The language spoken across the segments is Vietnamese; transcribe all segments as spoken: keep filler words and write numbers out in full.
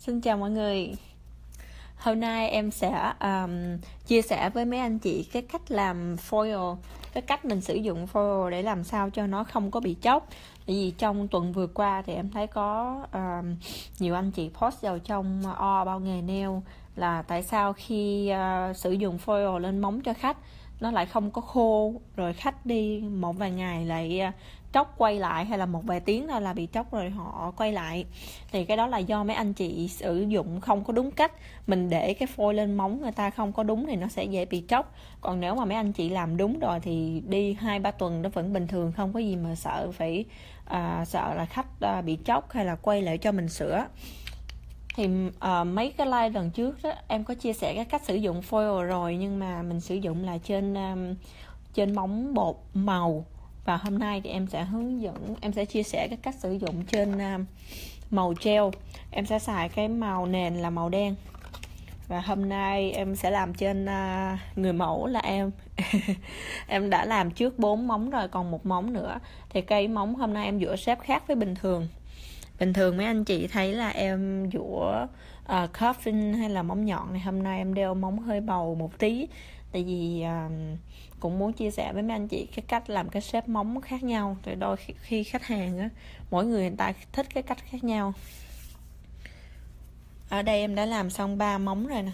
Xin chào mọi người. Hôm nay em sẽ um, chia sẻ với mấy anh chị cái cách làm foil, cái cách mình sử dụng foil để làm sao cho nó không có bị chóc. Bởi vì trong tuần vừa qua thì em thấy có um, nhiều anh chị post vào trong O Bao Nghề Nail là tại sao khi uh, sử dụng foil lên móng cho khách nó lại không có khô, rồi khách đi một vài ngày lại uh, tróc quay lại, hay là một vài tiếng thôi là bị tróc rồi họ quay lại. Thì cái đó là do mấy anh chị sử dụng không có đúng cách. Mình để cái phôi lên móng người ta không có đúng thì nó sẽ dễ bị tróc. Còn nếu mà mấy anh chị làm đúng rồi thì đi hai ba tuần nó vẫn bình thường, không có gì mà sợ phải à, sợ là khách à, bị tróc hay là quay lại cho mình sửa. Thì uh, mấy cái like lần trước đó em có chia sẻ cái cách sử dụng foil rồi, nhưng mà mình sử dụng là trên um, trên móng bột màu. Và hôm nay thì em sẽ hướng dẫn, em sẽ chia sẻ cái cách sử dụng trên uh, màu gel. Em sẽ xài cái màu nền là màu đen. Và hôm nay em sẽ làm trên uh, người mẫu là em. Em đã làm trước bốn móng rồi, còn một móng nữa. Thì cây móng hôm nay em dũa shape khác với bình thường. Bình thường mấy anh chị thấy là em dũa uh, coffin hay là móng nhọn này, hôm nay em đeo móng hơi bầu một tí. Tại vì uh, cũng muốn chia sẻ với mấy anh chị cái cách làm cái shape móng khác nhau. Tại đôi khi, khi khách hàng á, mỗi người người ta thích cái cách khác nhau. Ở đây em đã làm xong ba móng rồi nè.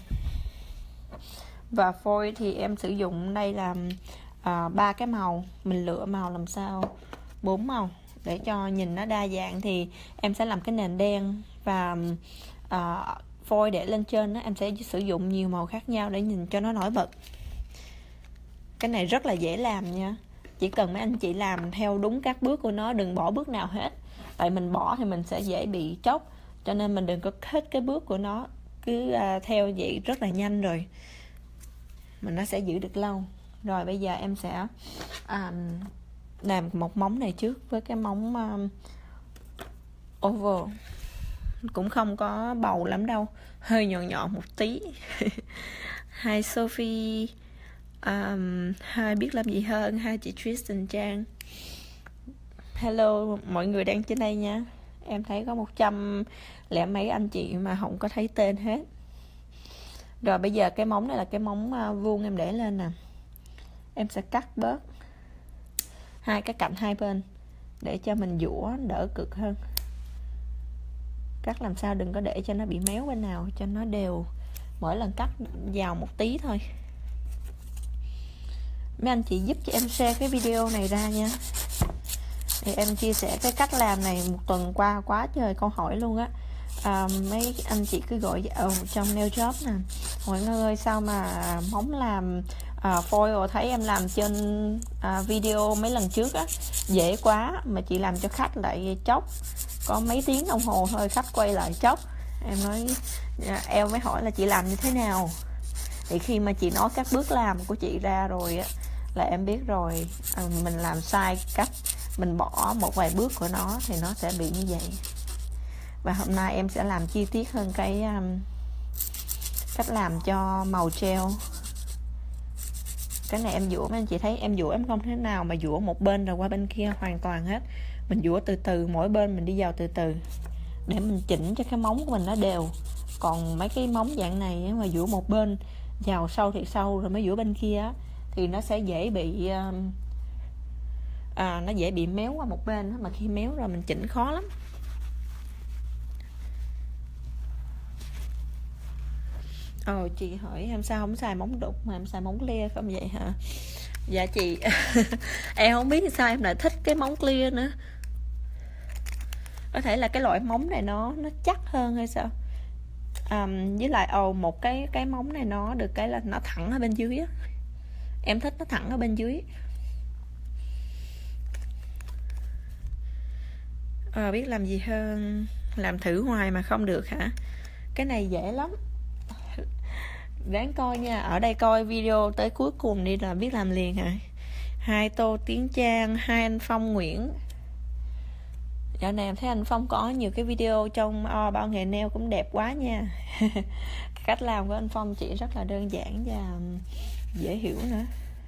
Và phôi thì em sử dụng đây là ba uh, cái màu. Mình lựa màu làm sao bốn màu để cho nhìn nó đa dạng. Thì em sẽ làm cái nền đen và uh, phôi để lên trên đó, em sẽ sử dụng nhiều màu khác nhau để nhìn cho nó nổi bật. Cái này rất là dễ làm nha. Chỉ cần mấy anh chị làm theo đúng các bước của nó, đừng bỏ bước nào hết. Tại mình bỏ thì mình sẽ dễ bị chóc, cho nên mình đừng có hết cái bước của nó. Cứ uh, theo vậy rất là nhanh rồi mình nó sẽ giữ được lâu. Rồi bây giờ em sẽ uh, làm một móng này trước với cái móng uh, oval. Cũng không có bầu lắm đâu, hơi nhọn nhọn một tí. Hai Sophie, um, hai biết làm gì hơn, hai chị Tristan Trang. Hello mọi người đang trên đây nha. Em thấy có một trăm lẻ mấy anh chị mà không có thấy tên hết. Rồi bây giờ cái móng này là cái móng uh, vuông em để lên nè. Em sẽ cắt bớt hai cái cạnh hai bên để cho mình dũa đỡ cực hơn. Cắt làm sao đừng có để cho nó bị méo bên nào, cho nó đều. Mỗi lần cắt vào một tí thôi. Mấy anh chị giúp cho em share cái video này ra nha. Thì em chia sẻ cái cách làm này một tuần qua quá trời câu hỏi luôn á. À, mấy anh chị cứ gọi ở trong nail job nè, mọi người ơi sao mà móng làm à, foil thấy em làm trên à, video mấy lần trước á dễ quá mà chị làm cho khách lại chóc, có mấy tiếng đồng hồ thôi khách quay lại chóc. Em nói em mới hỏi là chị làm như thế nào. Thì khi mà chị nói các bước làm của chị ra rồi á là em biết rồi, à, mình làm sai cách, mình bỏ một vài bước của nó thì nó sẽ bị như vậy. Và hôm nay em sẽ làm chi tiết hơn cái um, cách làm cho màu gel. Cái này em dũa mấy anh chị thấy em dũa em không thế nào mà dũa một bên rồi qua bên kia hoàn toàn hết. Mình dũa từ từ, mỗi bên mình đi vào từ từ để mình chỉnh cho cái móng của mình nó đều. Còn mấy cái móng dạng này mà dũa một bên vào sâu thì sâu rồi mới dũa bên kia thì nó sẽ dễ bị um, à, nó dễ bị méo qua một bên. Mà khi méo rồi mình chỉnh khó lắm. Ồ, chị hỏi em sao không xài móng đục mà em xài móng clear không vậy hả? Dạ chị em không biết sao em lại thích cái móng clear nữa. Có thể là cái loại móng này nó nó chắc hơn hay sao. À, với lại ồ một cái cái móng này nó được cái là nó thẳng ở bên dưới á. Em thích nó thẳng ở bên dưới. À, biết làm gì hơn. Làm thử hoài mà không được hả? Cái này dễ lắm, đáng coi nha. Ở đây coi video tới cuối cùng đi là biết làm liền hả? Hai Tô Tiến Trang, hai anh Phong Nguyễn. Dạo này em thấy anh Phong có nhiều cái video trong O Bao Nghề Nail cũng đẹp quá nha. Cách làm của anh Phong chỉ rất là đơn giản và dễ hiểu nữa.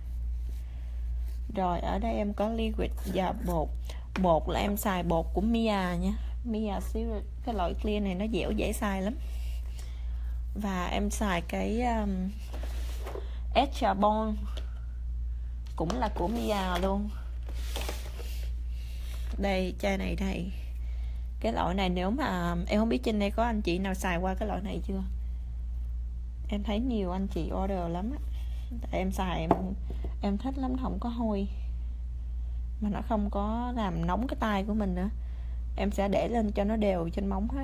Rồi ở đây em có liquid và bột. Bột là em xài bột của Mia nha, Mia Spirit. cái loại clear này nó dẻo dễ xài lắm. Và em xài cái um, Edge Bond cũng là của Mia luôn. Đây, chai này đây. Cái loại này nếu mà em không biết trên đây có anh chị nào xài qua cái loại này chưa. Em thấy nhiều anh chị order lắm á. Tại em xài em em thích lắm, không có hôi mà nó không có làm nóng cái tay của mình nữa. Em sẽ để lên cho nó đều trên móng hết.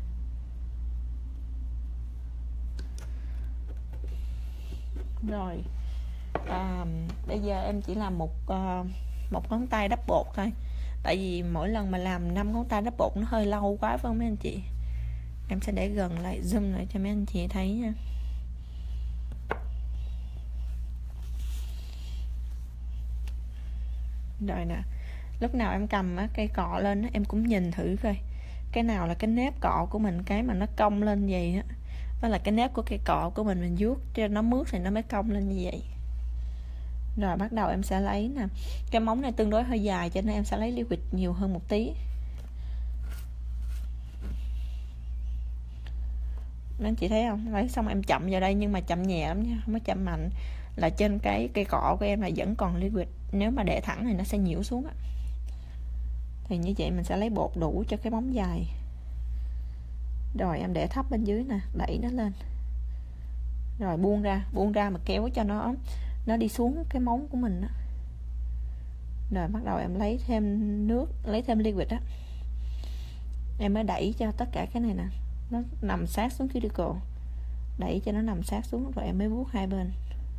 Rồi à, bây giờ em chỉ làm một uh, một ngón tay đắp bột thôi. Tại vì mỗi lần mà làm năm ngón tay đắp bột nó hơi lâu quá phải không mấy anh chị. Em sẽ để gần lại, zoom lại cho mấy anh chị thấy nha. Rồi nè, lúc nào em cầm á, cây cọ lên á, em cũng nhìn thử coi cái nào là cái nếp cọ của mình, cái mà nó cong lên vậy á, đó là cái nếp của cây cọ của mình. Mình vuốt cho nó mướt thì nó mới cong lên như vậy. Rồi bắt đầu em sẽ lấy nè, cái móng này tương đối hơi dài cho nên em sẽ lấy liquid nhiều hơn một tí. Anh chị thấy không, lấy xong em chậm vào đây nhưng mà chậm nhẹ lắm nha, không có chậm mạnh, là trên cái cây cọ của em là vẫn còn liquid. Nếu mà để thẳng thì nó sẽ nhiễu xuống á. Thì như vậy mình sẽ lấy bột đủ cho cái móng dài. Rồi em để thấp bên dưới nè, đẩy nó lên, rồi buông ra, buông ra mà kéo cho nó nó đi xuống cái móng của mình đó. Rồi bắt đầu em lấy thêm nước, lấy thêm liquid á, em mới đẩy cho tất cả cái này nè nó nằm sát xuống cuticle, đẩy cho nó nằm sát xuống, rồi em mới vuốt hai bên.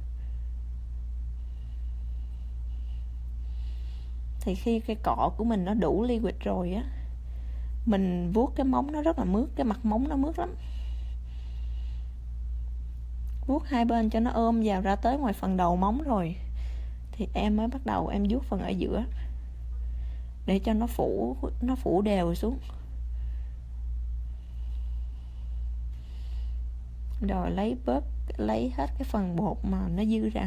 Thì khi cái cọ của mình nó đủ liquid rồi á, mình vuốt cái móng nó rất là mướt, cái mặt móng nó mướt lắm. Vuốt hai bên cho nó ôm vào ra tới ngoài phần đầu móng rồi thì em mới bắt đầu em vuốt phần ở giữa để cho nó phủ nó phủ đều xuống. Rồi lấy bớt lấy hết cái phần bột mà nó dư ra.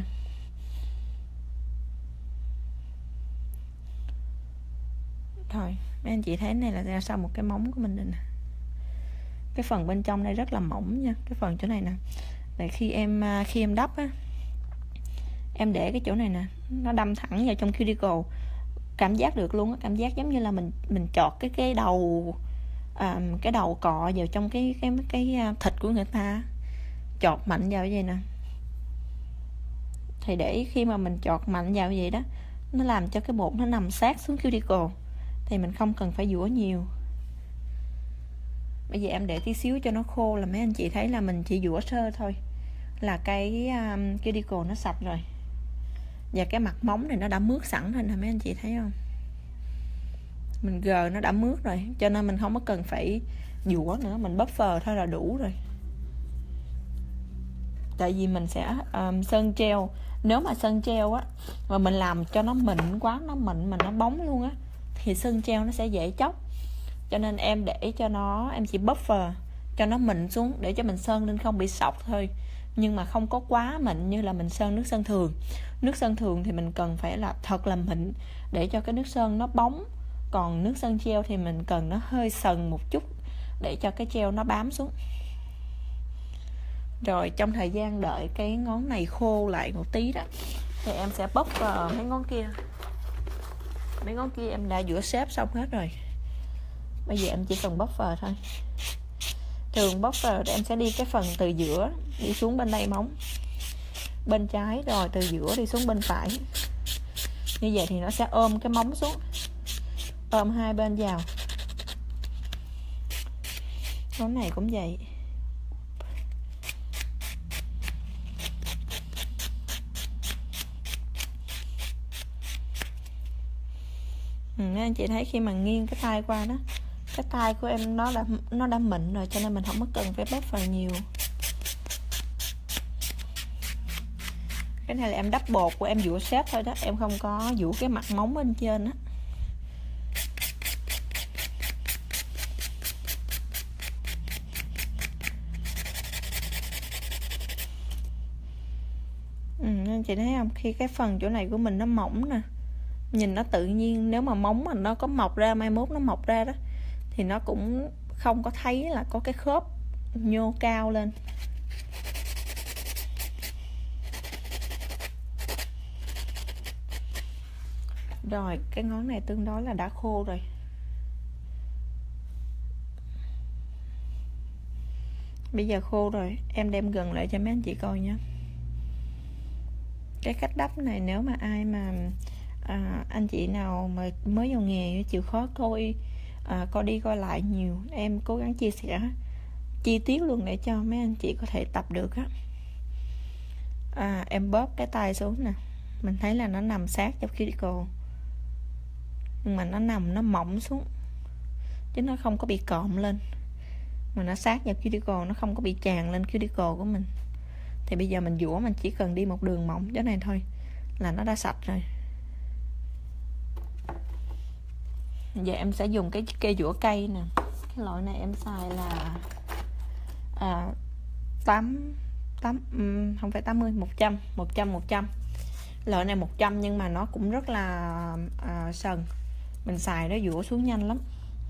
Rồi mấy anh chị thấy này là ra sau một cái móng của mình nè. Cái phần bên trong đây rất là mỏng nha, cái phần chỗ này nè. Để khi em khi em đắp á, em để cái chỗ này nè, nó đâm thẳng vào trong cuticle, cảm giác được luôn á, cảm giác giống như là mình mình chọt cái cái đầu à, cái đầu cọ vào trong cái cái cái thịt của người ta, chọt mạnh vào vậy nè. Thì để khi mà mình chọt mạnh vào vậy đó, nó làm cho cái bột nó nằm sát xuống cuticle, thì mình không cần phải dũa nhiều. Bây giờ em để tí xíu cho nó khô là mấy anh chị thấy là mình chỉ dũa sơ thôi là cái um, cuticle nó sạch rồi. Và cái mặt móng này nó đã mướt sẵn rồi nè mấy anh chị thấy không, mình gờ nó đã mướt rồi, cho nên mình không có cần phải dũa nữa, mình buffer thôi là đủ rồi. Tại vì mình sẽ um, sơn treo, nếu mà sơn treo á mà mình làm cho nó mịn quá, nó mịn mà nó bóng luôn á, thì sơn treo nó sẽ dễ chóc. Cho nên em để cho nó, em chỉ buffer cho nó mịn xuống để cho mình sơn lên không bị sọc thôi, nhưng mà không có quá mịn như là mình sơn nước sơn thường. Nước sơn thường thì mình cần phải là thật là mịn để cho cái nước sơn nó bóng, còn nước sơn treo thì mình cần nó hơi sần một chút để cho cái treo nó bám xuống. Rồi trong thời gian đợi cái ngón này khô lại một tí đó, thì em sẽ bóc vào mấy ngón kia. Mấy ngón kia em đã rửa xếp xong hết rồi, bây giờ em chỉ cần bóc vào thôi. Thường bóc vào em sẽ đi cái phần từ giữa đi xuống bên đây móng bên trái, rồi từ giữa đi xuống bên phải. Như vậy thì nó sẽ ôm cái móng xuống, ôm hai bên vào. Ngón này cũng vậy. Ừ, anh chị thấy khi mà nghiêng cái tay qua đó, cái tay của em nó đã nó đã mịn rồi, cho nên mình không có cần phải bóp vào nhiều. Cái này là em đắp bột của em dũa xếp thôi đó, em không có dũa cái mặt móng bên trên á. Ừ, anh chị thấy không, khi cái phần chỗ này của mình nó mỏng nè, nhìn nó tự nhiên. Nếu mà móng mà nó có mọc ra, mai mốt nó mọc ra đó, thì nó cũng không có thấy là có cái khớp nhô cao lên. Rồi cái ngón này tương đối là đã khô rồi. Bây giờ khô rồi, em đem gần lại cho mấy anh chị coi nhé. Cái cách đắp này nếu mà ai mà à, anh chị nào mà mới vào nghề chịu khó coi à, coi đi coi lại nhiều, em cố gắng chia sẻ chi tiết luôn để cho mấy anh chị có thể tập được á. À, em bóp cái tay xuống nè, mình thấy là nó nằm sát trong cuticle, nhưng mà nó nằm nó mỏng xuống chứ nó không có bị cộm lên, mà nó sát vào cuticle, nó không có bị tràn lên cuticle của mình. Thì bây giờ mình dũa, mình chỉ cần đi một đường mỏng chỗ này thôi là nó đã sạch rồi. Giờ em sẽ dùng cái cây dũa cây nè. Cái loại này em xài là à, tám tám không phải tám mươi, một trăm một trăm một trăm. Loại này một trăm nhưng mà nó cũng rất là à, sần. Mình xài nó dũa xuống nhanh lắm.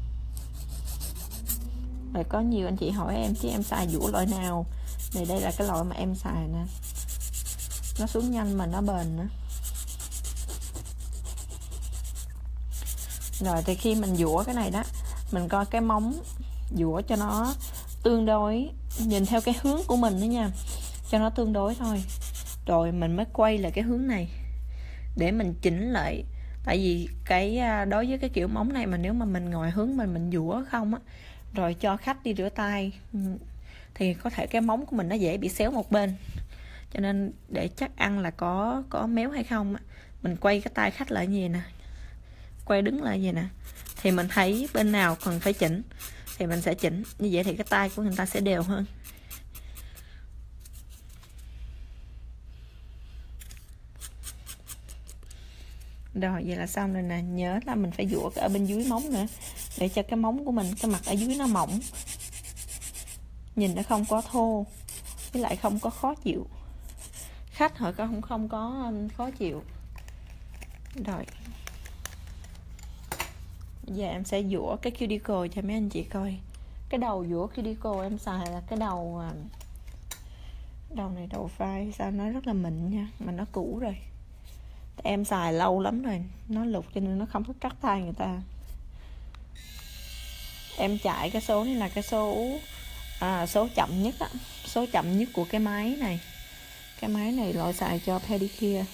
Rồi có nhiều anh chị hỏi em chứ em xài dũa loại nào. Thì đây là cái loại mà em xài nè. Nó xuống nhanh mà nó bền nữa. Rồi thì khi mình dũa cái này đó, mình coi cái móng dũa cho nó tương đối, nhìn theo cái hướng của mình đó nha, cho nó tương đối thôi. Rồi mình mới quay lại cái hướng này để mình chỉnh lại. Tại vì cái đối với cái kiểu móng này mà nếu mà mình ngồi hướng mình mình dũa không á, rồi cho khách đi rửa tay thì có thể cái móng của mình nó dễ bị xéo một bên. Cho nên để chắc ăn là có có méo hay không á, mình quay cái tay khách lại như vậy nè, quay đứng lại như vậy nè, thì mình thấy bên nào cần phải chỉnh thì mình sẽ chỉnh. Như vậy thì cái tay của người ta sẽ đều hơn. Rồi vậy là xong rồi nè. Nhớ là mình phải dũa ở bên dưới móng nữa, để cho cái móng của mình, cái mặt ở dưới nó mỏng, nhìn nó không có thô, với lại không có khó chịu. Khách họ không không có khó chịu. Rồi giờ em sẽ dũa cái cuticle cho mấy anh chị coi. Cái đầu dũa cuticle em xài là cái đầu đầu này, đầu vai sao nó rất là mịn nha, mà nó cũ rồi. Em xài lâu lắm rồi, nó lục cho nên nó không có cắt tay người ta. Em chạy cái số này là cái số à, số chậm nhất á, số chậm nhất của cái máy này. Cái máy này loại xài cho pedicure.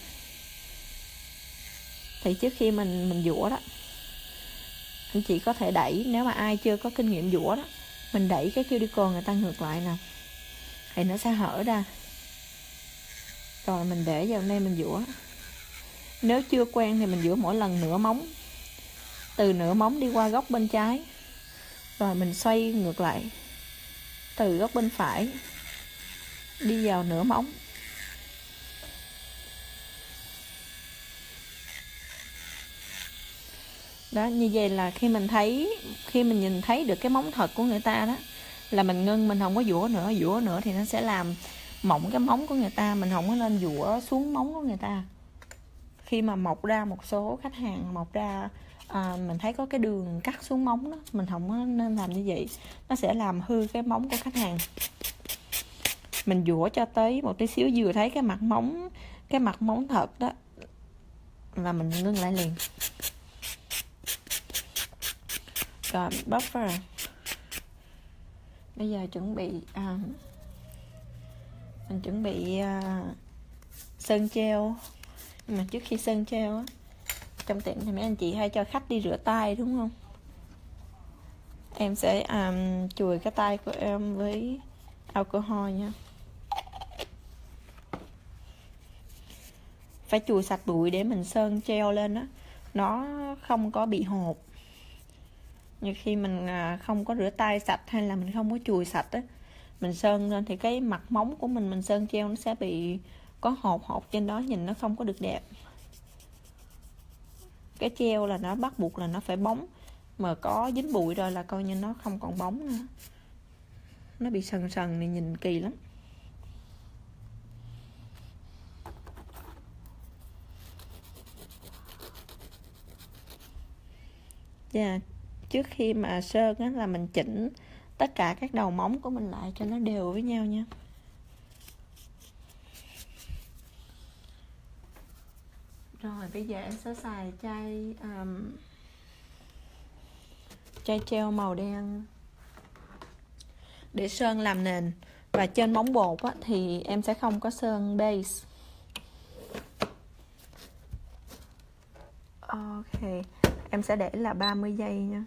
Thì trước khi mình mình dũa đó, anh chị có thể đẩy, nếu mà ai chưa có kinh nghiệm dũa đó, mình đẩy cái cuticle người ta ngược lại nè, thì nó sẽ hở ra. Rồi mình để vào đây mình dũa. Nếu chưa quen thì mình dũa mỗi lần nửa móng, từ nửa móng đi qua góc bên trái, rồi mình xoay ngược lại từ góc bên phải đi vào nửa móng. Đó, như vậy là khi mình thấy, khi mình nhìn thấy được cái móng thật của người ta đó, là mình ngưng, mình không có dũa nữa. Dũa nữa thì nó sẽ làm mỏng cái móng của người ta, mình không có nên dũa xuống móng của người ta. Khi mà mọc ra, một số khách hàng mọc ra à, mình thấy có cái đường cắt xuống móng đó, mình không có nên làm như vậy, nó sẽ làm hư cái móng của khách hàng. Mình dũa cho tới một tí xíu vừa thấy cái mặt móng, cái mặt móng thật đó là mình ngưng lại liền. Rồi buffer. Bây giờ chuẩn bị à, mình chuẩn bị à, sơn treo. Nhưng mà trước khi sơn treo á, trong tiệm thì mấy anh chị hay cho khách đi rửa tay đúng không? Em sẽ um, chùi cái tay của em với alcohol nha. Phải chùi sạch bụi để mình sơn treo lên á, nó không có bị hột. Như khi mình không có rửa tay sạch hay là mình không có chùi sạch á, mình sơn lên thì cái mặt móng của mình mình sơn treo nó sẽ bị có hột hột trên đó, nhìn nó không có được đẹp. Cái treo là nó bắt buộc là nó phải bóng, mà có dính bụi rồi là coi như nó không còn bóng nữa, nó bị sần sần này nhìn kỳ lắm. Yeah. Trước khi mà sơn á, là mình chỉnh tất cả các đầu móng của mình lại cho nó đều với nhau nha. Rồi bây giờ em sẽ xài chai um, chai gel màu đen để sơn làm nền. Và trên móng bột á, thì em sẽ không có sơn base. Ok, em sẽ để là ba mươi giây nha.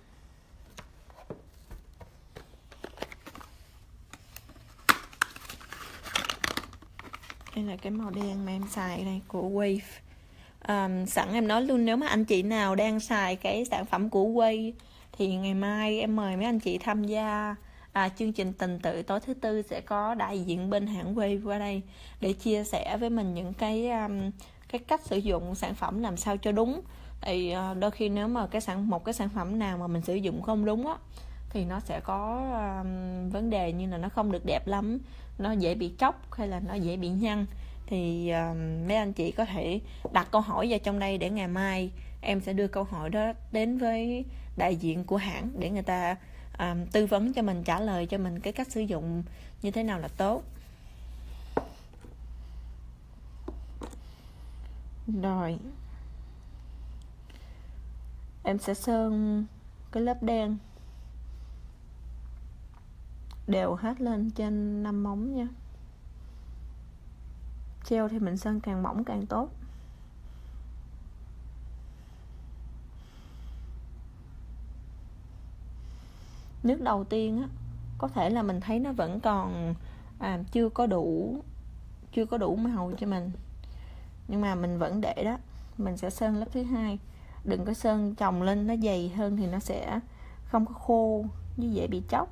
Đây là cái màu đen mà em xài đây của Wave. Um, sẵn em nói luôn, nếu mà anh chị nào đang xài cái sản phẩm của Wave thì ngày mai em mời mấy anh chị tham gia à, chương trình tình tự tối thứ tư. Sẽ có đại diện bên hãng Wave qua đây để chia sẻ với mình những cái um, cái cách sử dụng sản phẩm làm sao cho đúng. Thì uh, đôi khi nếu mà cái sản một cái sản phẩm nào mà mình sử dụng không đúng á thì nó sẽ có um, vấn đề như là nó không được đẹp lắm, nó dễ bị chóc hay là nó dễ bị nhăn. Thì uh, mấy anh chị có thể đặt câu hỏi vào trong đây để ngày mai em sẽ đưa câu hỏi đó đến với đại diện của hãng để người ta um, tư vấn cho mình, trả lời cho mình cái cách sử dụng như thế nào là tốt. Rồi em sẽ sơn cái lớp đen đều hết lên trên năm móng nha. Gel thì mình sơn càng mỏng càng tốt. Nước đầu tiên á, có thể là mình thấy nó vẫn còn à, chưa có đủ chưa có đủ màu cho mình, nhưng mà mình vẫn để đó. Mình sẽ sơn lớp thứ hai. Đừng có sơn chồng lên nó dày hơn thì nó sẽ không có khô, như dễ bị chóc.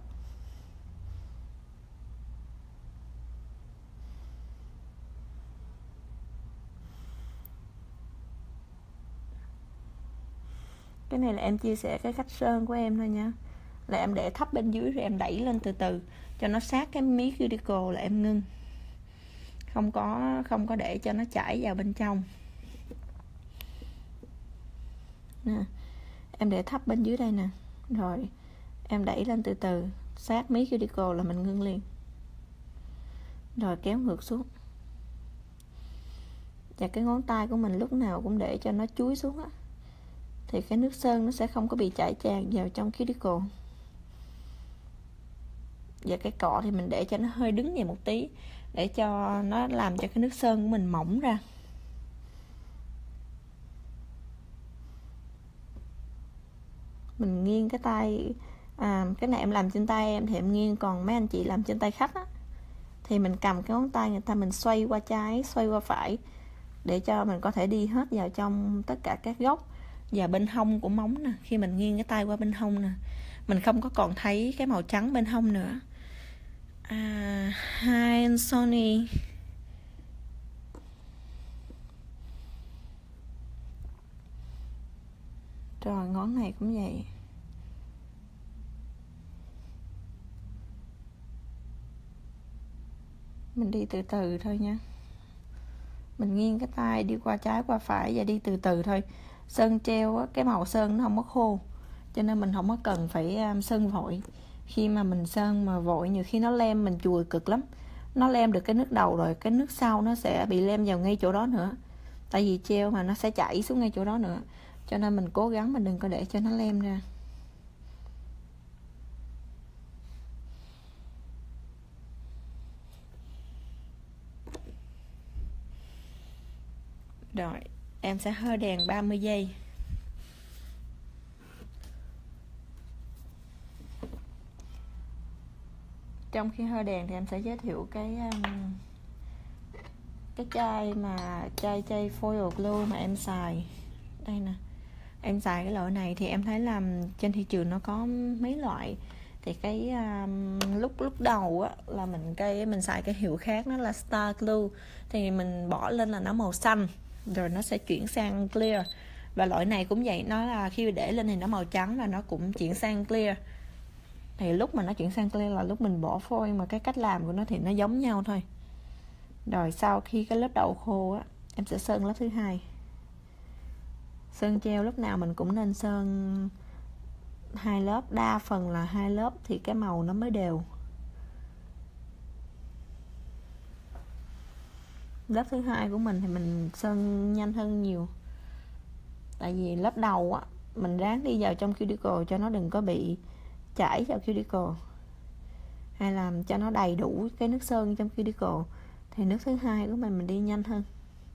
Cái này là em chia sẻ cái cách sơn của em thôi nha. Là em để thấp bên dưới rồi em đẩy lên từ từ cho nó sát cái mí cuticle là em ngưng. Không có không có để cho nó chảy vào bên trong. Nè, em để thấp bên dưới đây nè. Rồi em đẩy lên từ từ sát mí cuticle là mình ngưng liền. Rồi kéo ngược xuống. Và cái ngón tay của mình lúc nào cũng để cho nó chúi xuống á, thì cái nước sơn nó sẽ không có bị chảy tràn vào trong cuticle. Và cái cọ thì mình để cho nó hơi đứng về một tí để cho nó làm cho cái nước sơn của mình mỏng ra. Mình nghiêng cái tay à, cái này em làm trên tay em thì em nghiêng, còn mấy anh chị làm trên tay khách á thì mình cầm cái ngón tay người ta, mình xoay qua trái xoay qua phải để cho mình có thể đi hết vào trong tất cả các góc và bên hông của móng nè. Khi mình nghiêng cái tay qua bên hông nè, mình không có còn thấy cái màu trắng bên hông nữa. à, Hi Sony. Rồi ngón này cũng vậy. Mình đi từ từ thôi nha. Mình nghiêng cái tay đi qua trái qua phải và đi từ từ thôi. Sơn treo á, cái màu sơn nó không có khô, cho nên mình không có cần phải um, sơn vội. Khi mà mình sơn mà vội nhiều khi nó lem mình chùi cực lắm. Nó lem được cái nước đầu rồi cái nước sau nó sẽ bị lem vào ngay chỗ đó nữa. Tại vì treo mà nó sẽ chảy xuống ngay chỗ đó nữa, cho nên mình cố gắng mình đừng có để cho nó lem ra. Rồi em sẽ hơi đèn ba mươi giây. Trong khi hơi đèn thì em sẽ giới thiệu cái um, cái chai mà chai chai foil glue mà em xài đây nè. Em xài cái loại này thì em thấy là trên thị trường nó có mấy loại. Thì cái um, lúc lúc đầu á là mình cái mình xài cái hiệu khác, nó là Star Glue, thì mình bỏ lên là nó màu xanh rồi nó sẽ chuyển sang clear. Và loại này cũng vậy, nó là khi để lên thì nó màu trắng và nó cũng chuyển sang clear. Thì lúc mà nó chuyển sang clear là lúc mình bỏ foil, mà cái cách làm của nó thì nó giống nhau thôi. Rồi sau khi cái lớp đầu khô á, em sẽ sơn lớp thứ hai. Sơn treo lúc nào mình cũng nên sơn hai lớp, đa phần là hai lớp thì cái màu nó mới đều. Lớp thứ hai của mình thì mình sơn nhanh hơn nhiều, tại vì lớp đầu á mình ráng đi vào trong cuticle cho nó đừng có bị chảy vào cuticle, hay làm cho nó đầy đủ cái nước sơn trong cuticle, thì nước thứ hai của mình mình đi nhanh hơn,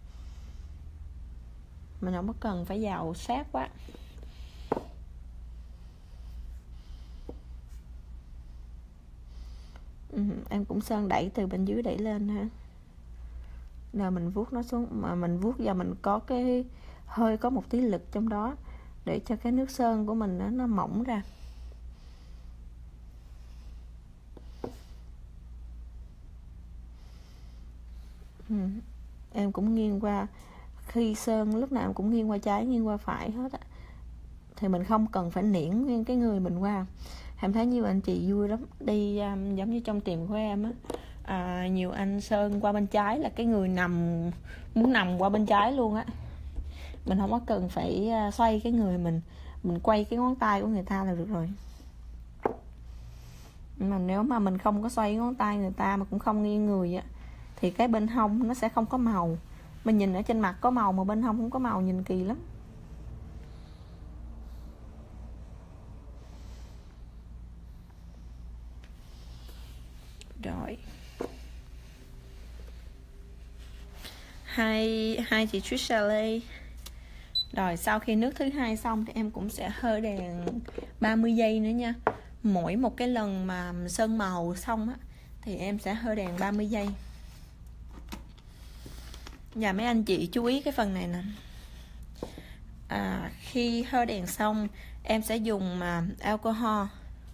mình không có cần phải vào sát quá. Ừ, em cũng sơn đẩy từ bên dưới đẩy lên ha, rồi mình vuốt nó xuống, mà mình vuốt vào mình có cái hơi có một tí lực trong đó để cho cái nước sơn của mình nó, nó mỏng ra. Ừ. Em cũng nghiêng qua, khi sơn lúc nào em cũng nghiêng qua trái nghiêng qua phải hết á, thì mình không cần phải niễn nguyên cái người mình qua. Em thấy nhiều anh chị vui lắm, đi um, giống như trong tiệm của em á, à, nhiều anh sơn qua bên trái là cái người nằm muốn nằm qua bên trái luôn á, mình không có cần phải uh, xoay cái người mình mình quay cái ngón tay của người ta là được rồi. Mà nếu mà mình không có xoay ngón tay người ta mà cũng không nghiêng người á, thì cái bên hông nó sẽ không có màu. Mình nhìn ở trên mặt có màu mà bên hông không có màu, nhìn kỳ lắm. Rồi hai hai chị Trisha Lê. Rồi sau khi nước thứ hai xong thì em cũng sẽ hơi đèn ba mươi giây nữa nha. Mỗi một cái lần mà sơn màu xong á thì em sẽ hơi đèn ba mươi giây. Và mấy anh chị chú ý cái phần này nè. À, khi hơi đèn xong em sẽ dùng mà alcohol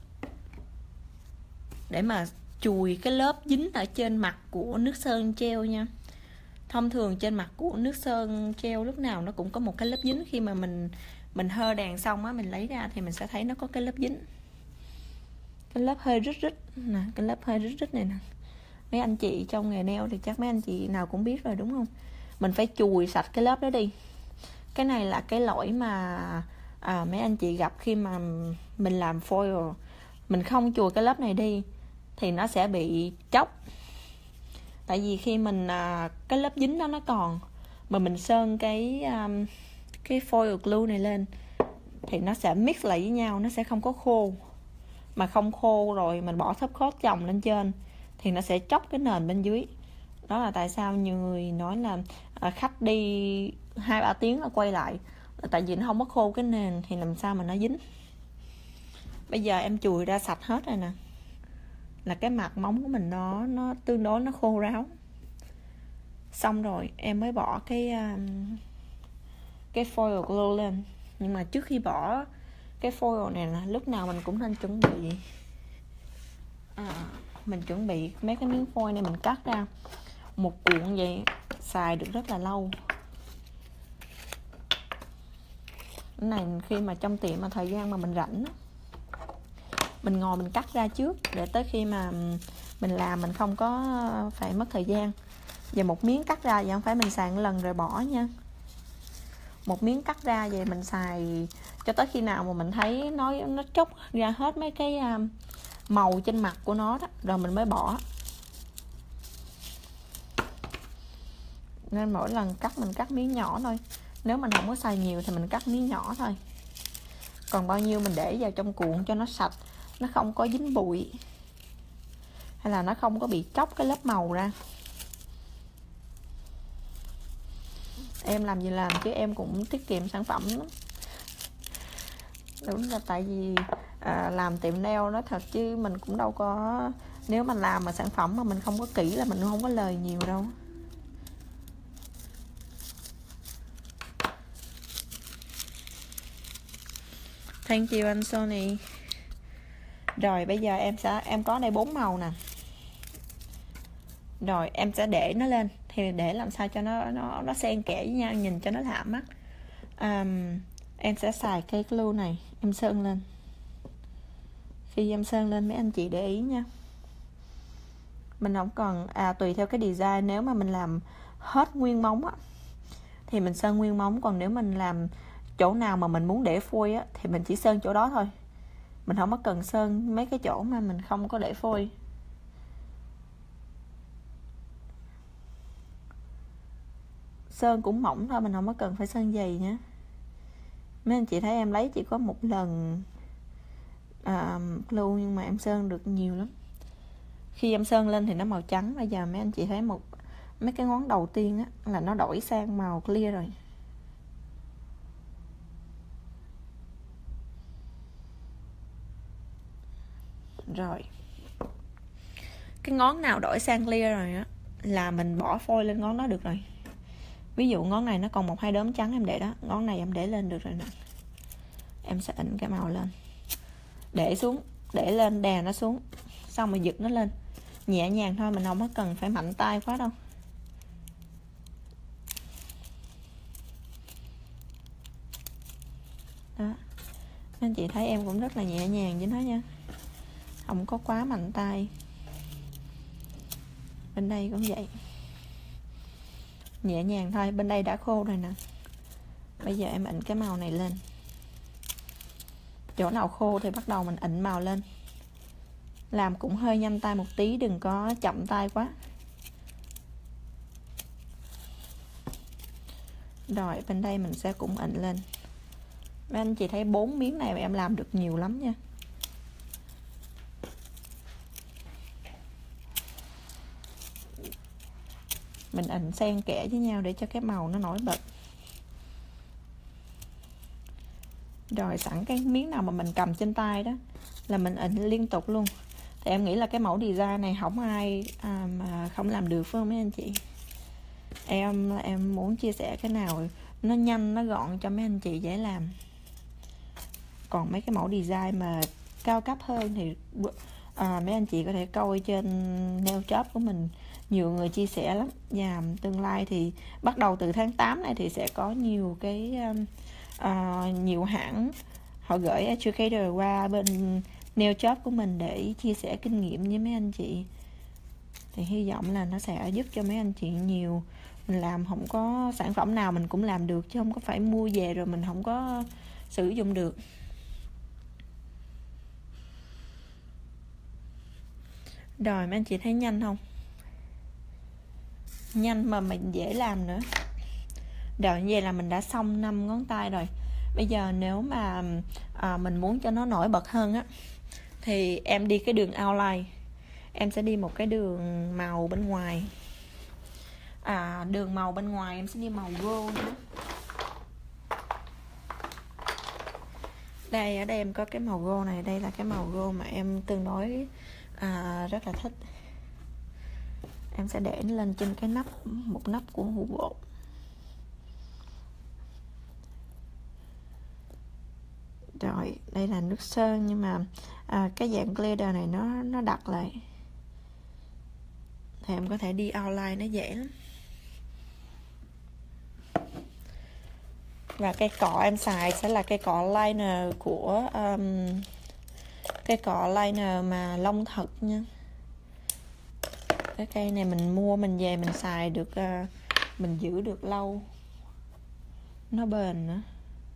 để mà chùi cái lớp dính ở trên mặt của nước sơn gel nha. Thông thường trên mặt của nước sơn gel lúc nào nó cũng có một cái lớp dính, khi mà mình mình hơ đèn xong á, mình lấy ra thì mình sẽ thấy nó có cái lớp dính, cái lớp hơi rít rít nè, cái lớp hơi rít rít này nè. Mấy anh chị trong nghề nail thì chắc mấy anh chị nào cũng biết rồi đúng không? Mình phải chùi sạch cái lớp đó đi. Cái này là cái lỗi mà à, mấy anh chị gặp khi mà mình làm foil, mình không chùi cái lớp này đi thì nó sẽ bị chóc. Tại vì khi mình à, cái lớp dính đó nó còn, mà mình sơn cái um, cái foil glue này lên thì nó sẽ mix lại với nhau, nó sẽ không có khô. Mà không khô rồi mình bỏ top coat chồng lên trên thì nó sẽ chóc cái nền bên dưới. Đó là tại sao nhiều người nói là à, khách đi hai ba tiếng là quay lại, tại vì nó không có khô cái nền thì làm sao mà nó dính. Bây giờ em chùi ra sạch hết rồi nè, là cái mặt móng của mình nó nó tương đối nó khô ráo. Xong rồi em mới bỏ cái um, cái foil glue lên. Nhưng mà trước khi bỏ cái foil này là lúc nào mình cũng nên chuẩn bị à, mình chuẩn bị mấy cái miếng foil này, mình cắt ra một cuộn vậy xài được rất là lâu. Cái này khi mà trong tiệm mà thời gian mà mình rảnh, mình ngồi mình cắt ra trước để tới khi mà mình làm mình không có phải mất thời gian. Và một miếng cắt ra vậy không phải mình xài một lần rồi bỏ nha. Một miếng cắt ra vậy mình xài cho tới khi nào mà mình thấy nó nó chốc ra hết mấy cái màu trên mặt của nó đó, rồi mình mới bỏ. Nên mỗi lần cắt mình cắt miếng nhỏ thôi. Nếu mình không có xài nhiều thì mình cắt miếng nhỏ thôi. Còn bao nhiêu mình để vào trong cuộn cho nó sạch, nó không có dính bụi, hay là nó không có bị chóc cái lớp màu ra. Em làm gì làm chứ em cũng tiết kiệm sản phẩm lắm. Đúng là tại vì à, làm tiệm nail nói thật chứ mình cũng đâu có, nếu mà làm mà sản phẩm mà mình không có kỹ là mình không có lời nhiều đâu. Thank you anh Sony. Rồi bây giờ em sẽ em có đây bốn màu nè. Rồi em sẽ để nó lên, thì để làm sao cho nó nó nó xen kẽ với nhau, nhìn cho nó lạ mắt. Um, em sẽ xài cây glue này, em sơn lên. Khi em sơn lên mấy anh chị để ý nha. Mình không cần à tùy theo cái design, nếu mà mình làm hết nguyên móng á thì mình sơn nguyên móng, còn nếu mình làm chỗ nào mà mình muốn để phôi á thì mình chỉ sơn chỗ đó thôi. Mình không có cần sơn mấy cái chỗ mà mình không có để phôi. Sơn cũng mỏng thôi, mình không có cần phải sơn dày nhé. Mấy anh chị thấy em lấy chỉ có một lần à, lưu, nhưng mà em sơn được nhiều lắm. Khi em sơn lên thì nó màu trắng. Bây giờ mấy anh chị thấy một mấy cái ngón đầu tiên á là nó đổi sang màu clear rồi. Rồi cái ngón nào đổi sang clear rồi á là mình bỏ phôi lên ngón đó được rồi. Ví dụ ngón này nó còn một hai đốm trắng, em để đó, ngón này em để lên được rồi nè. Em sẽ ịnh cái màu lên, để xuống, để lên, đè nó xuống, xong rồi giật nó lên nhẹ nhàng thôi, mình không có cần phải mạnh tay quá đâu. Đó, anh chị thấy em cũng rất là nhẹ nhàng với nó nha, không có quá mạnh tay. Bên đây cũng vậy, nhẹ nhàng thôi. Bên đây đã khô rồi nè, bây giờ em ịnh cái màu này lên. Chỗ nào khô thì bắt đầu mình ịnh màu lên. Làm cũng hơi nhanh tay một tí, đừng có chậm tay quá. Rồi bên đây mình sẽ cũng ịnh lên. Mấy anh chị thấy bốn miếng này mà em làm được nhiều lắm nha. Mình ịnh xen kẽ với nhau để cho cái màu nó nổi bật. Rồi sẵn cái miếng nào mà mình cầm trên tay đó là mình ịnh liên tục luôn. Thì em nghĩ là cái mẫu design này không ai à, mà không làm được, phải không mấy anh chị? Em em muốn chia sẻ cái nào nó nhanh, nó gọn cho mấy anh chị dễ làm. Còn mấy cái mẫu design mà cao cấp hơn thì à, mấy anh chị có thể coi trên nail shop của mình, nhiều người chia sẻ lắm. Và tương lai thì bắt đầu từ tháng tám này thì sẽ có nhiều cái uh, nhiều hãng họ gửi educator qua bên nail shop của mình để chia sẻ kinh nghiệm với mấy anh chị. Thì hy vọng là nó sẽ giúp cho mấy anh chị nhiều. Mình làm không có sản phẩm nào mình cũng làm được, chứ không có phải mua về rồi mình không có sử dụng được. Rồi mấy anh chị thấy nhanh không? Nhanh mà mình dễ làm nữa. Rồi như vậy là mình đã xong năm ngón tay rồi. Bây giờ nếu mà à, mình muốn cho nó nổi bật hơn á, thì em đi cái đường outline. Em sẽ đi một cái đường màu bên ngoài. À, đường màu bên ngoài em sẽ đi màu gold nữa. Đây, ở đây em có cái màu gold này. Đây là cái màu gold mà em tương đối à, rất là thích. Em sẽ để lên trên cái nắp, một nắp của hũ gỗ. Rồi, đây là nước sơn, nhưng mà à, cái dạng glitter này nó nó đặc lại. Thì em có thể đi outline nó dễ lắm. Và cây cọ em xài sẽ là cây cọ liner của um, cây cọ liner mà lông thật nha. Cái cây này mình mua mình về mình xài được, uh, mình giữ được lâu, nó bền nữa.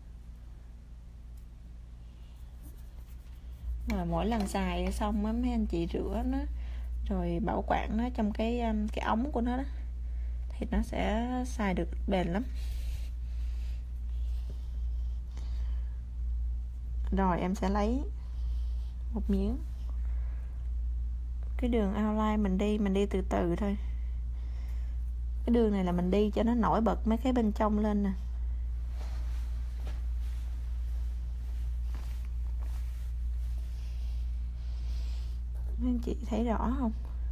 Mà mỗi lần xài xong á, mấy anh chị rửa nó rồi bảo quản nó trong cái um, cái ống của nó đó, thì nó sẽ xài được bền lắm. Rồi em sẽ lấy một miếng. Cái đường outline mình đi, mình đi từ từ thôi. Cái đường này là mình đi cho nó nổi bật mấy cái bên trong lên nè. Mấy anh chị thấy rõ không?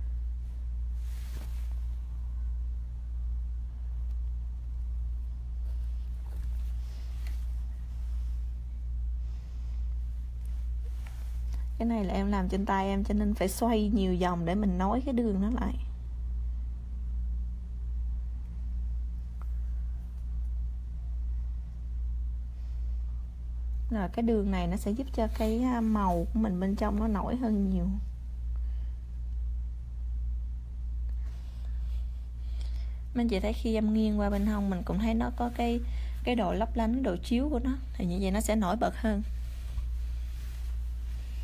Cái này là em làm trên tay em, cho nên phải xoay nhiều vòng để mình nối cái đường nó lại. Rồi cái đường này nó sẽ giúp cho cái màu của mình bên trong nó nổi hơn nhiều. Mình chỉ thấy khi em nghiêng qua bên hông mình cũng thấy nó có cái cái độ lấp lánh, độ chiếu của nó, thì như vậy nó sẽ nổi bật hơn.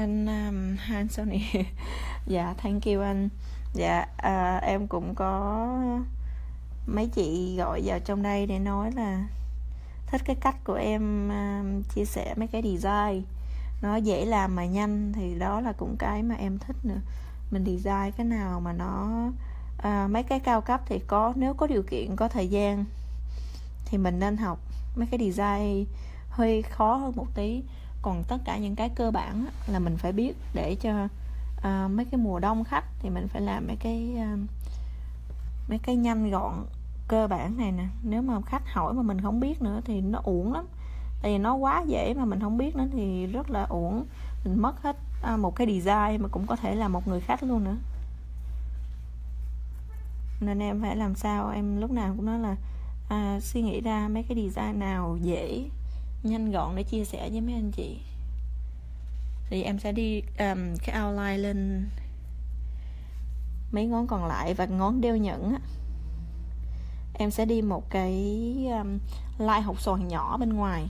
anh um, Anthony. Dạ thank you anh. Dạ à, em cũng có mấy chị gọi vào trong đây để nói là thích cái cách của em um, chia sẻ mấy cái design nó dễ làm mà nhanh, thì đó là cũng cái mà em thích nữa. Mình design cái nào mà nó à, mấy cái cao cấp thì có, nếu có điều kiện có thời gian thì mình nên học mấy cái design hơi khó hơn một tí. Còn tất cả những cái cơ bản á, là mình phải biết để cho à, mấy cái mùa đông khách thì mình phải làm mấy cái à, mấy cái nhanh gọn cơ bản này nè. Nếu mà khách hỏi mà mình không biết nữa thì nó uổng lắm, tại vì nó quá dễ mà mình không biết nữa thì rất là uổng, mình mất hết à, một cái design mà cũng có thể là một người khách luôn nữa. Nên em phải làm sao em lúc nào cũng nói là à, suy nghĩ ra mấy cái design nào dễ nhanh gọn để chia sẻ với mấy anh chị. Thì em sẽ đi um, cái outline lên mấy ngón còn lại và ngón đeo nhẫn á, em sẽ đi một cái um, line hột xoàn nhỏ bên ngoài.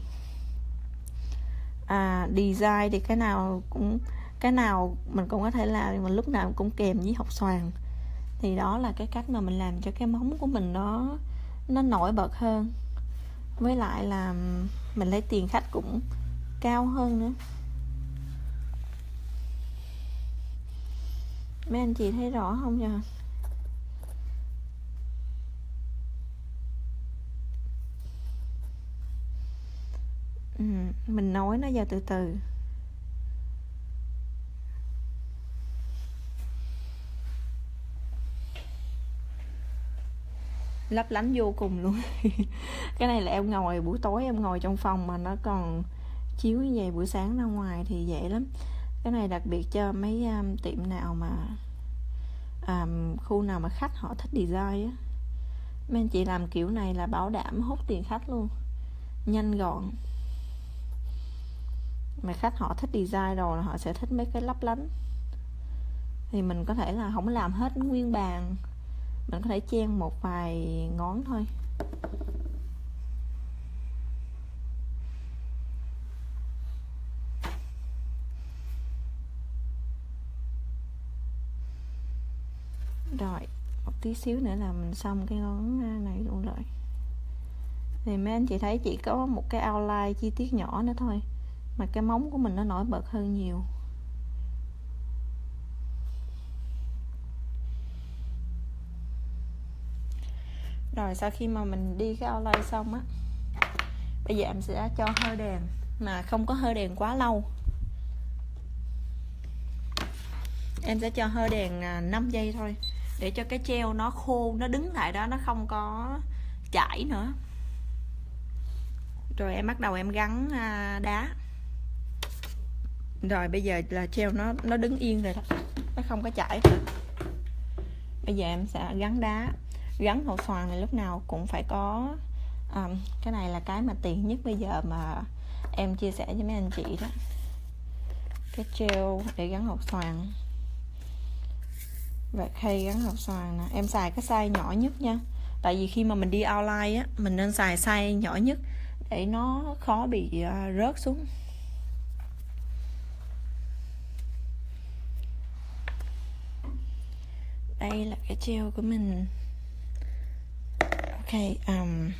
À, design thì cái nào cũng cái nào mình cũng có thể làm, nhưng mà lúc nào cũng kèm với hột xoàn, thì đó là cái cách mà mình làm cho cái móng của mình nó nó nổi bật hơn, với lại là mình lấy tiền khách cũng cao hơn nữa. Mấy anh chị thấy rõ không nhờ? Ừ, mình nói nó vào từ từ. Lấp lánh vô cùng luôn. Cái này là em ngồi buổi tối, em ngồi trong phòng mà nó còn chiếu như vậy, buổi sáng ra ngoài thì dễ lắm. Cái này đặc biệt cho mấy um, tiệm nào mà um, khu nào mà khách họ thích design á, mấy anh chị làm kiểu này là bảo đảm hút tiền khách luôn, nhanh gọn. Mà khách họ thích design rồi là họ sẽ thích mấy cái lấp lánh. Thì mình có thể là không làm hết nguyên bàn, mình có thể chen một vài ngón thôi. Rồi một tí xíu nữa là mình xong cái ngón này luôn rồi. Thì mấy anh chị thấy chỉ có một cái outline chi tiết nhỏ nữa thôi mà cái móng của mình nó nổi bật hơn nhiều. Rồi sau khi mà mình đi cái outline xong á, bây giờ em sẽ cho hơi đèn, mà không có hơi đèn quá lâu. Em sẽ cho hơi đèn năm giây thôi, để cho cái gel nó khô, nó đứng lại đó, nó không có chảy nữa. Rồi em bắt đầu em gắn đá. Rồi bây giờ là gel nó nó đứng yên rồi đó, nó không có chảy nữa. Bây giờ em sẽ gắn đá. Gắn hột xoàn này lúc nào cũng phải có um, cái này là cái mà tiện nhất bây giờ mà em chia sẻ với mấy anh chị đó, cái gel để gắn hột xoàn và khay gắn hột xoàn nè. Em xài cái size nhỏ nhất nha, tại vì khi mà mình đi outline á, mình nên xài size nhỏ nhất để nó khó bị uh, rớt xuống. Đây là cái gel của mình. Ok, um,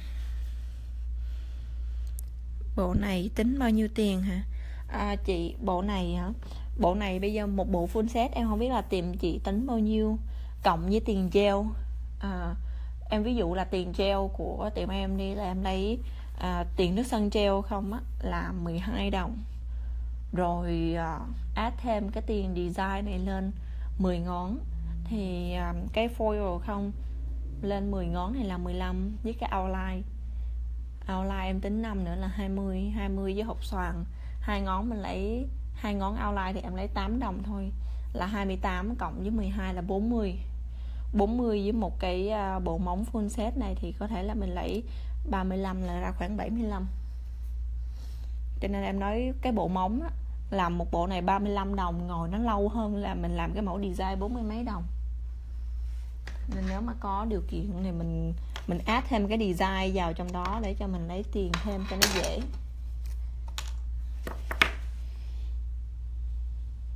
bộ này tính bao nhiêu tiền hả? À, chị, bộ này hả? Bộ này bây giờ một bộ full set em không biết là tìm chị tính bao nhiêu cộng với tiền gel. À, em ví dụ là tiền gel của tiệm em đi là em lấy à, tiền nước sân gel không á là mười hai đồng. Rồi à, add thêm cái tiền design này lên mười ngón thì à, cái foil không lên mười ngón này là mười lăm, với cái outline outline em tính năm nữa là hai mươi, hai mươi với hột xoàn hai ngón mình lấy hai ngón outline thì em lấy tám đồng thôi, là hai mươi tám cộng với mười hai là bốn mươi. bốn mươi với một cái bộ móng full set này thì có thể là mình lấy ba mươi lăm là ra khoảng bảy mươi lăm. Cho nên em nói cái bộ móng á, làm một bộ này ba mươi lăm đồng, ngồi nó lâu hơn là mình làm cái mẫu design bốn mươi mấy đồng. Nên nếu mà có điều kiện thì mình mình add thêm cái design vào trong đó để cho mình lấy tiền thêm cho nó dễ.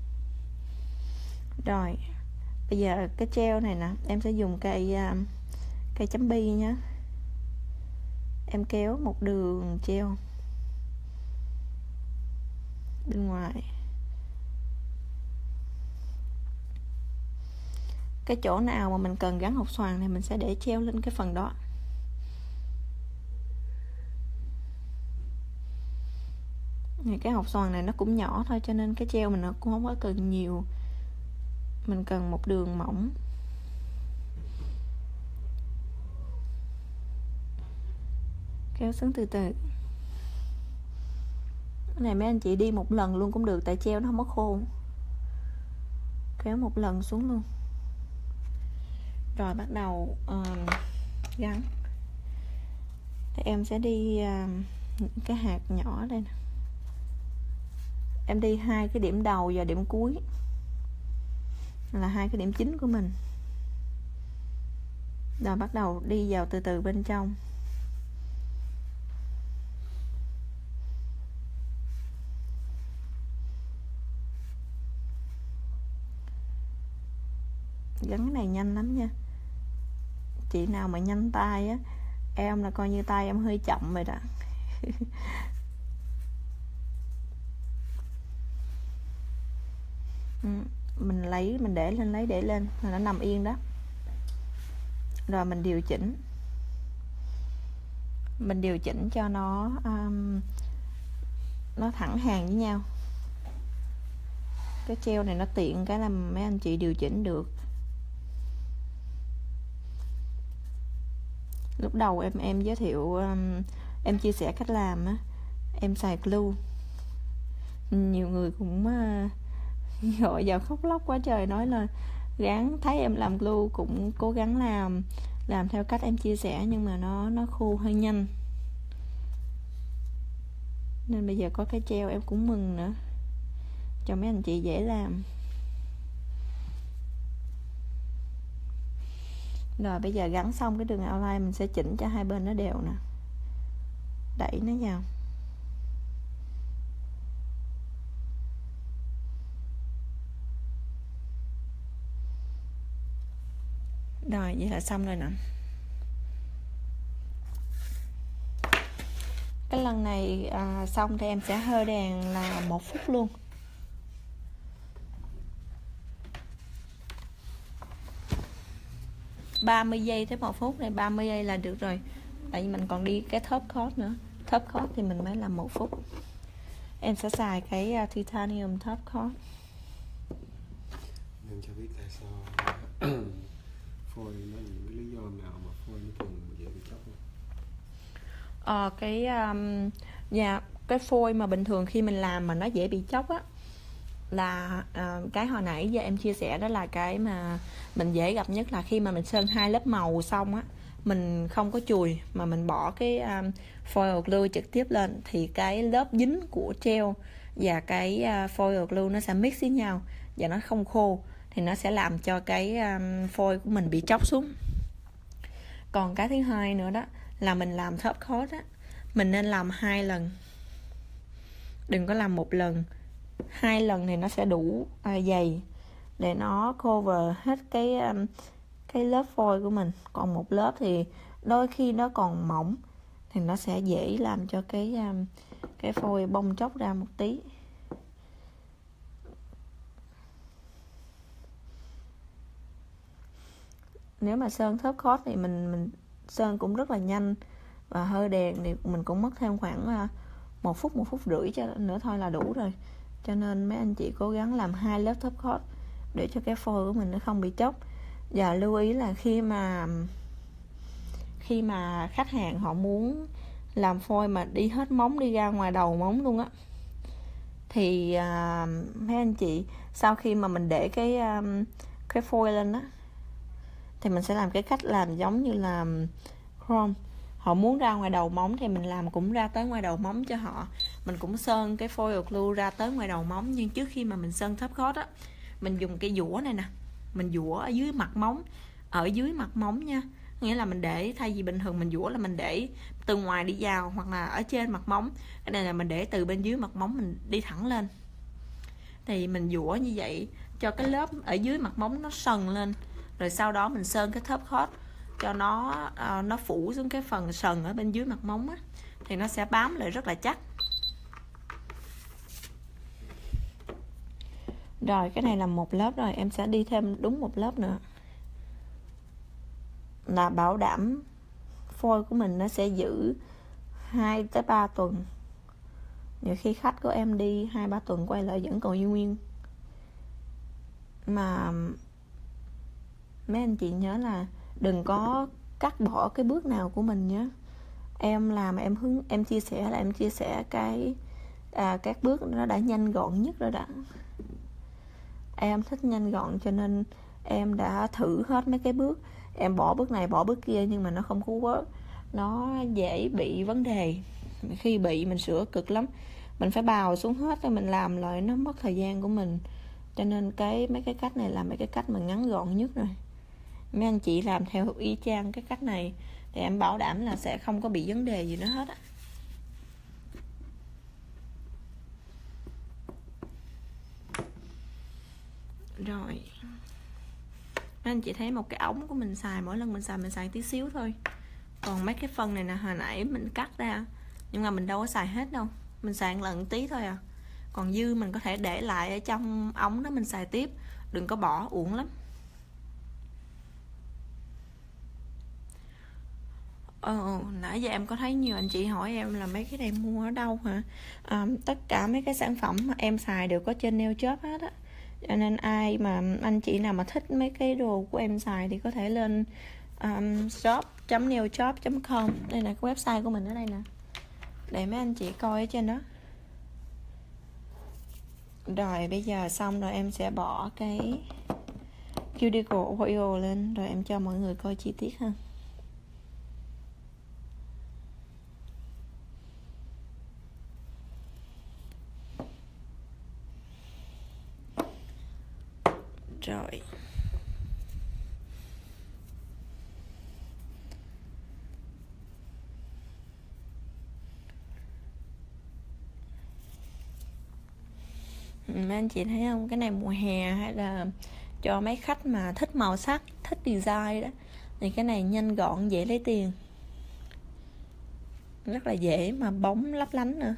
Rồi bây giờ cái treo này nè, em sẽ dùng cây cây chấm bi nhé. Em kéo một đường treo bên ngoài. Cái chỗ nào mà mình cần gắn hột xoàn thì mình sẽ để treo lên cái phần đó. Cái hột xoàn này nó cũng nhỏ thôi, cho nên cái treo mình nó cũng không có cần nhiều. Mình cần một đường mỏng. Kéo xuống từ từ. Cái này mấy anh chị đi một lần luôn cũng được, tại treo nó không có khô. Kéo một lần xuống luôn. Rồi bắt đầu uh, gắn. Thì em sẽ đi uh, những cái hạt nhỏ đây nè. Em đi hai cái điểm đầu và điểm cuối là hai cái điểm chính của mình. Rồi bắt đầu đi vào từ từ bên trong. Gắn cái này nhanh lắm nha. Chị nào mà nhanh tay á, em là coi như tay em hơi chậm rồi đó. Mình lấy, mình để lên, lấy để lên là nó nằm yên đó. Rồi mình điều chỉnh. Mình điều chỉnh cho nó um, nó thẳng hàng với nhau. Cái treo này nó tiện cái là mấy anh chị điều chỉnh được. Lúc đầu em em giới thiệu um, em chia sẻ cách làm á, em xài glue. Nhiều người cũng uh, gọi vào khóc lóc quá trời, nói là gắng thấy em làm glue cũng cố gắng làm làm theo cách em chia sẻ, nhưng mà nó nó khô hơi nhanh, nên bây giờ có cái treo em cũng mừng nữa, cho mấy anh chị dễ làm. Rồi bây giờ gắn xong cái đường outline, mình sẽ chỉnh cho hai bên nó đều nè, đẩy nó vào. Rồi vậy là xong rồi nè. Cái lần này à, xong thì em sẽ hơi đèn là một phút luôn. ba mươi giây tới một phút này, ba mươi giây là được rồi. Tại vì mình còn đi cái top coat nữa. Top coat thì mình mới làm một phút. Em sẽ xài cái uh, titanium top coat. Em cho biết tại sao phôi nó những cái lý do nào mà phôi nó thường dễ bị chóc không? Ờ, cái um, yeah, cái phôi mà bình thường khi mình làm mà nó dễ bị chóc á, là uh, cái hồi nãy giờ em chia sẻ, đó là cái mà mình dễ gặp nhất là khi mà mình sơn hai lớp màu xong á, mình không có chùi mà mình bỏ cái um, foil glue trực tiếp lên, thì cái lớp dính của treo và cái uh, foil glue nó sẽ mix với nhau và nó không khô, thì nó sẽ làm cho cái um, foil của mình bị chóc xuống. Còn cái thứ hai nữa đó là mình làm top coat á, mình nên làm hai lần, đừng có làm một lần. Hai lần thì nó sẽ đủ à, dày để nó cover hết cái um, cái lớp phôi của mình. Còn một lớp thì đôi khi nó còn mỏng thì nó sẽ dễ làm cho cái um, cái phôi bong chóc ra một tí. Nếu mà sơn top coat thì mình mình sơn cũng rất là nhanh, và hơi đèn thì mình cũng mất thêm khoảng uh, một phút, một phút rưỡi cho nữa thôi là đủ rồi. Cho nên mấy anh chị cố gắng làm hai lớp top coat để cho cái phôi của mình nó không bị chóc. Và lưu ý là khi mà khi mà khách hàng họ muốn làm phôi mà đi hết móng, đi ra ngoài đầu móng luôn á, thì à, mấy anh chị sau khi mà mình để cái um, cái phôi lên á, thì mình sẽ làm cái cách làm giống như là chrome. Họ muốn ra ngoài đầu móng thì mình làm cũng ra tới ngoài đầu móng cho họ. Mình cũng sơn cái foil glue ra tới ngoài đầu móng. Nhưng trước khi mà mình sơn top coat á, mình dùng cái dũa này nè, mình dũa ở dưới mặt móng, ở dưới mặt móng nha. Nghĩa là mình để, thay vì bình thường mình dũa là mình để từ ngoài đi vào, hoặc là ở trên mặt móng, cái này là mình để từ bên dưới mặt móng mình đi thẳng lên. Thì mình dũa như vậy cho cho cái lớp ở dưới mặt móng nó sần lên, rồi sau đó mình sơn cái top coat cho nó uh, nó phủ xuống cái phần sần ở bên dưới mặt móng á, thì nó sẽ bám lại rất là chắc. Rồi cái này là một lớp rồi, em sẽ đi thêm đúng một lớp nữa, là bảo đảm phôi của mình nó sẽ giữ hai tới ba tuần. Nhiều khi khách của em đi hai ba tuần quay lại vẫn còn nguyên. Mà mấy anh chị nhớ là đừng có cắt bỏ cái bước nào của mình nhé. Em làm em hướng em chia sẻ là em chia sẻ cái à, các bước nó đã nhanh gọn nhất rồi đã. Em thích nhanh gọn cho nên em đã thử hết mấy cái bước. Em bỏ bước này bỏ bước kia nhưng mà nó không có work, nó dễ bị vấn đề. Khi bị mình sửa cực lắm, mình phải bào xuống hết rồi mình làm lại, nó mất thời gian của mình. Cho nên cái mấy cái cách này là mấy cái cách mà ngắn gọn nhất rồi. Mấy anh chị làm theo y chang cái cách này thì em bảo đảm là sẽ không có bị vấn đề gì nữa hết á. Rồi mấy anh chị thấy một cái ống của mình xài, mỗi lần mình xài mình xài tí xíu thôi. Còn mấy cái phân này nè, hồi nãy mình cắt ra nhưng mà mình đâu có xài hết đâu, mình xài một lần tí thôi à. Còn dư mình có thể để lại ở trong ống đó mình xài tiếp, đừng có bỏ, uổng lắm. Ờ, nãy giờ em có thấy nhiều anh chị hỏi em là mấy cái này mua ở đâu hả? À, tất cả mấy cái sản phẩm mà em xài đều có trên nail shop hết á. Cho nên ai mà anh chị nào mà thích mấy cái đồ của em xài thì có thể lên um, shop chấm nail shop chấm com. Đây là cái website của mình ở đây nè, để mấy anh chị coi ở trên đó. Rồi bây giờ xong rồi em sẽ bỏ cái cuticle oil lên rồi em cho mọi người coi chi tiết ha. Rồi mấy anh chị thấy không, cái này mùa hè hay là cho mấy khách mà thích màu sắc, thích design đó, thì cái này nhanh gọn dễ lấy tiền, rất là dễ mà bóng lấp lánh nữa.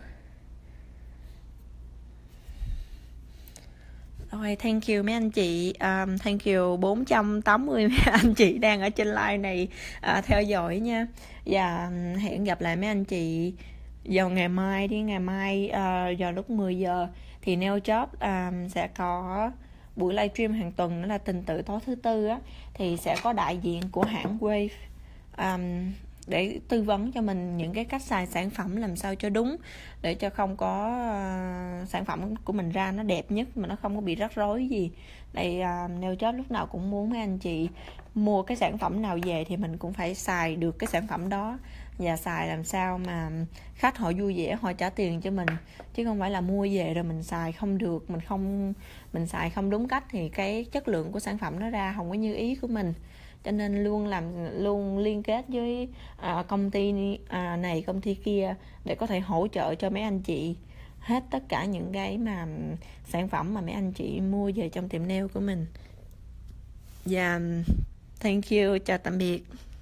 Rồi, thank you mấy anh chị, um, thank you bốn trăm tám mươi mấy anh chị đang ở trên live này uh, theo dõi nha. Và um, hẹn gặp lại mấy anh chị vào ngày mai đi. Ngày mai uh, vào lúc mười giờ thì Nail Shop um, sẽ có buổi livestream hàng tuần, đó là tình tự tối thứ tư á, thì sẽ có đại diện của hãng Wave um, để tư vấn cho mình những cái cách xài sản phẩm làm sao cho đúng, để cho không có uh, sản phẩm của mình ra nó đẹp nhất mà nó không có bị rắc rối gì. Đây uh, Nail Shop lúc nào cũng muốn mấy anh chị mua cái sản phẩm nào về thì mình cũng phải xài được cái sản phẩm đó, và xài làm sao mà khách họ vui vẻ, họ trả tiền cho mình, chứ không phải là mua về rồi mình xài không được, mình không mình xài không đúng cách thì cái chất lượng của sản phẩm nó ra không có như ý của mình. Cho nên luôn làm luôn liên kết với à, công ty à, này công ty kia để có thể hỗ trợ cho mấy anh chị hết tất cả những cái mà sản phẩm mà mấy anh chị mua về trong tiệm nail của mình. Và yeah, thank you, chào tạm biệt.